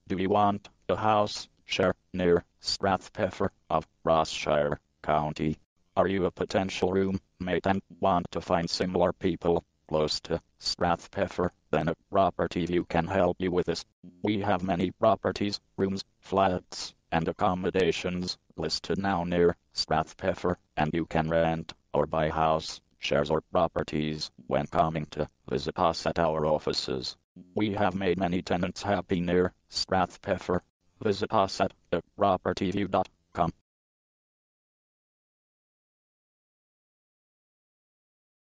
Do you want a house share near Strathpeffer of Ross-shire County? Are you a potential roommate and want to find similar people close to Strathpeffer? Then a property view can help you with this. We have many properties, rooms, flats, and accommodations listed now near Strathpeffer, and you can rent or buy house shares or properties when coming to visit us at our offices. We have made many tenants happy near Strathpeffer. Visit us at thepropertyview.com.